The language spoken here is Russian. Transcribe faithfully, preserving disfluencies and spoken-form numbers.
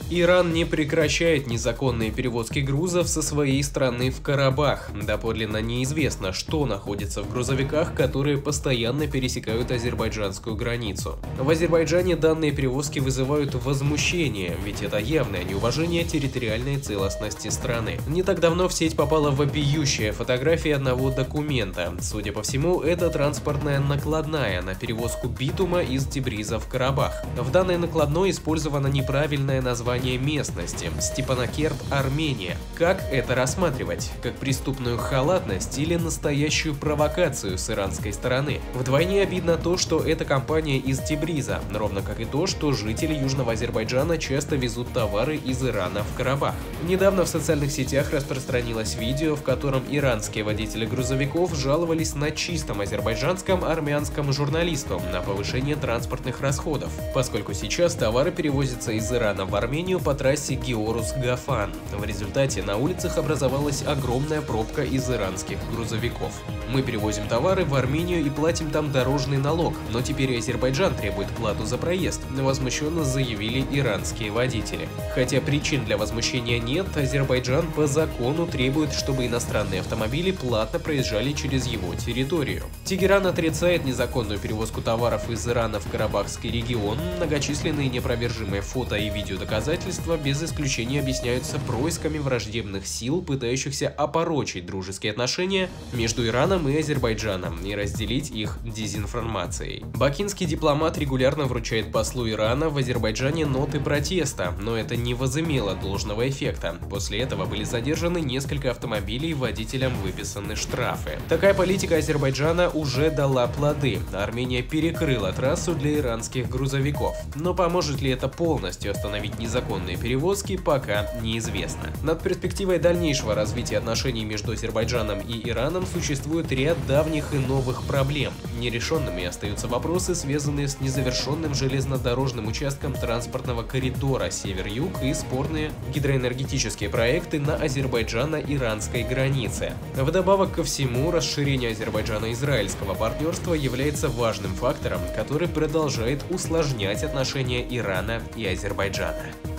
Иран не прекращает незаконные перевозки грузов со своей страны в Карабах. Доподлинно неизвестно, что находится в грузовиках, которые постоянно пересекают азербайджанскую границу. В Азербайджане данные перевозки вызывают возмущение, ведь это явное неуважение территориальной целостности страны. Не так давно в сеть попала вопиющая фотография одного документа. Судя по всему, это транспортная накладная на перевозку битума из Тебриза в Карабах. В данной накладной использовано неправильное название местности – Степанакерт, Армения. Как это рассматривать? Как преступную халатность или настоящую провокацию с иранской стороны? Вдвойне обидно то, что эта компания из Тебриза, ровно как и то, что жители Южного Азербайджана часто везут товары из Ирана в Карабах. Недавно в социальных сетях распространилось видео, в котором иранские водители грузовиков жаловались на чистом азербайджанском армянском журналисту на повышение транспортных расходов, поскольку сейчас товары перевозятся из Ирана в Армению по трассе Георус-Гафан. В результате на улицах образовалась огромная пробка из иранских грузовиков. Мы перевозим товары в Армению и платим там дорожный налог, но теперь Азербайджан требует плату за проезд, возмущенно заявили иранские водители. Хотя причин для возмущения нет, Азербайджан по закону требует, чтобы иностранные автомобили платно проезжали через его территорию. Тегеран отрицает незаконную перевозку товаров из Ирана в Карабахский регион. Многочисленные неопровержимые фото и видеодоказательства без исключения объясняются происками враждебных сил, пытающихся опорочить дружеские отношения между Ираном и Азербайджаном и разделить их дезинформацией. Бакинский дипломат регулярно вручает послу Ирана в Азербайджане ноты протеста, но это не возымело должного эффекта. После этого были задержаны несколько автомобилей, водителям выписаны штрафы. Такая политика Азербайджана уже дала плоды. Армения перекрыла трассу для иранских грузовиков. Но поможет ли это полностью остановить незаконные перевозки, пока неизвестно. Над перспективой дальнейшего развития отношений между Азербайджаном и Ираном существует ряд давних и новых проблем. Нерешенными остаются вопросы, связанные с незавершенным железнодорожным участком транспортного коридора север-юг и спорные гидроэнергетические проекты на азербайджано-иранской границе. Вдобавок ко всему, расширение Азербайджано-израильского партнерства является важным фактором, который продолжает усложнять отношения Ирана и Азербайджана.